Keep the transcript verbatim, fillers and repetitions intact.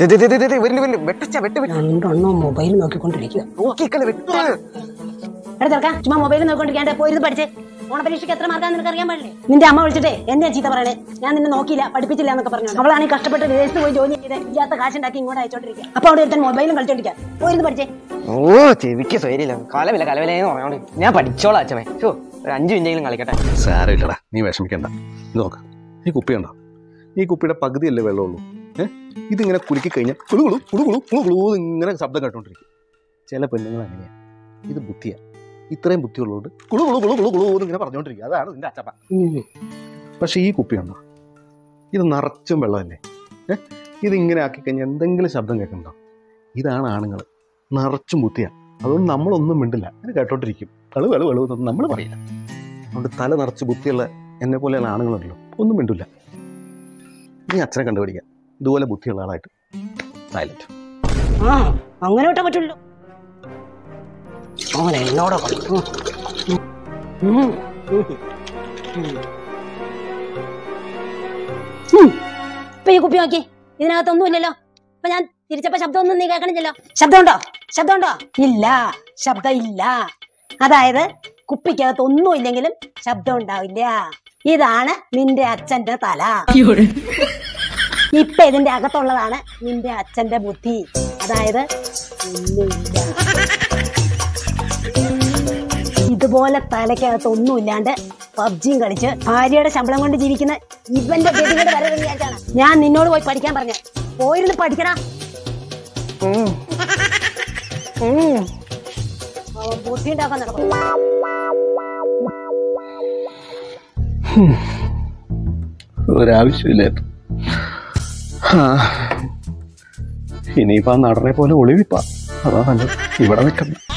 രണ്ടെണ്ണോ mobile നോക്കിക്കൊണ്ടിരിക്കുക. ചുമ്മാ mobile നോക്കിക്കൊണ്ടിരിക്കാണ്ട് പോയിരുന്നു പഠിച്ചേ. ഓണപരീക്ഷയ്ക്ക് എത്ര മാർക്കാന്ന് നിനക്ക് അറിയാൻ പാടില്ലേ? നിന്റെ അമ്മ വിളിച്ചിട്ടേ എന്നെ ചീത്ത പറയണേ, ഞാൻ നിന്നെ നോക്കിയില്ല പഠിപ്പിച്ചില്ല എന്നൊക്കെ പറഞ്ഞു. അവളാണെങ്കിൽ കഷ്ടപ്പെട്ട് വിദേശത്ത് പോയി ജോലി ചെയ്ത് ഇല്ലാത്ത കാശുണ്ടാക്കി ഇങ്ങോട്ട് അയച്ചോണ്ടിരിക്കുക. അപ്പൊ അവിടെ ഒരുത്തൻ മൊബൈലും കളിച്ചോണ്ടിരിക്കുക. പോയിരുന്നു പഠിച്ചേ. ഓ ചെവിക്ക് സ്വയരില്ല, കലവില്ല കലവിലെന്ന് പറഞ്ഞോണ്ട് ഞാൻ പഠിച്ചോളാം അച്ഛമേ. ഷോ ഒരു അഞ്ചു മിനിറ്റെങ്കിലും കളിക്കട്ടെ. സാരമില്ലടാ, നീ വിഷമിക്കണ്ട. ഇത് നോക്ക, ഈ കുപ്പി ഉണ്ടോ? ഈ കുപ്പിയുടെ പകുതിയല്ലേ വെള്ളമുള്ളൂ. ഏഹ് ഇതിങ്ങനെ കുലുക്കി കഴിഞ്ഞാൽ കുളുകുളു കുളുകുളു കുളുകുളു ഇങ്ങനെ ശബ്ദം കേട്ടോണ്ടിരിക്കും. ചില പെണ്ണുങ്ങൾ അങ്ങനെയാണ്. ഇത് ബുദ്ധിയാണ്. ഇത്രയും ബുദ്ധിയുള്ളതുകൊണ്ട് കുളു കുളു കുളു കുളു കുളു ഇങ്ങനെ പറഞ്ഞുകൊണ്ടിരിക്കുക. അതാണ് നിന്റെ അച്ചപ്പ. പക്ഷെ ഈ കുപ്പി ഉണ്ടോ? ഇത് നിറച്ചും വെള്ളമല്ലേ. ഏഹ് ഇതിങ്ങനെ ആക്കി കഴിഞ്ഞാൽ എന്തെങ്കിലും ശബ്ദം കേൾക്കണ്ടോ? ഇതാണ് ആണുങ്ങൾ, നിറച്ചും ബുദ്ധിയാണ്. അതുകൊണ്ട് നമ്മളൊന്നും മിണ്ടില്ല, അങ്ങനെ കേട്ടോണ്ടിരിക്കും. കളു കളു കളു എന്നൊന്നും നമ്മൾ പറയില്ല. അതുകൊണ്ട് തല നിറച്ച് ബുദ്ധിയുള്ള എന്നെ പോലെയുള്ള ആണുങ്ങളുണ്ടല്ലോ, ഒന്നും മിണ്ടില്ല. നീ അച്ഛനെ കണ്ടുപിടിക്കാം ഇതുപോലെ ബുദ്ധിയുള്ള ആളായിട്ട്. സൈലന്റ്. ആ അങ്ങനെ വിട്ടാ പറ്റുള്ളൂ. അങ്ങനെ എന്നോടോ ഇപ്പൊ ഈ കുപ്പി നോക്കി, ഇതിനകത്തൊന്നും ഇല്ലല്ലോ. ഇപ്പൊ ഞാൻ തിരിച്ചപ്പോ ശബ്ദമൊന്നും നീ കേൾക്കണില്ലല്ലോ. ശബ്ദമുണ്ടോ? ശബ്ദമുണ്ടോ? ഇല്ല, ശബ്ദം ഇല്ല. അതായത് കുപ്പിക്കകത്ത് ഒന്നും ഇല്ലെങ്കിലും ശബ്ദം ഉണ്ടാവില്ല. ഇതാണ് നിന്റെ അച്ഛന്റെ തല. ഇപ്പൊ ഇതിന്റെ അകത്തുള്ളതാണ് നിന്റെ അച്ഛന്റെ ബുദ്ധി. അതായത് ഒന്നുമില്ല. ഇതുപോലെ തലയ്ക്കകത്ത് ഒന്നും ഇല്ലാണ്ട് പബ്ജിയും കളിച്ച് ഭാര്യയുടെ ശമ്പളം കൊണ്ട് ജീവിക്കുന്ന ഇവന്റെ ഗതികേട് വരെ വിചാരിച്ചാണ് ഞാൻ നിന്നോട് പോയി പഠിക്കാൻ പറഞ്ഞ. പോയിരുന്ന് പഠിക്കടാ. ബുദ്ധി ഉണ്ടാക്കാൻ നടക്കും. ഒരാവശ്യമില്ലായിരുന്നു. ഇനിയിപ്പോ നടനെ പോലെ ഒളിവിപ്പാ. അതാ നല്ലത്. ഇവിടെ നിൽക്കണം.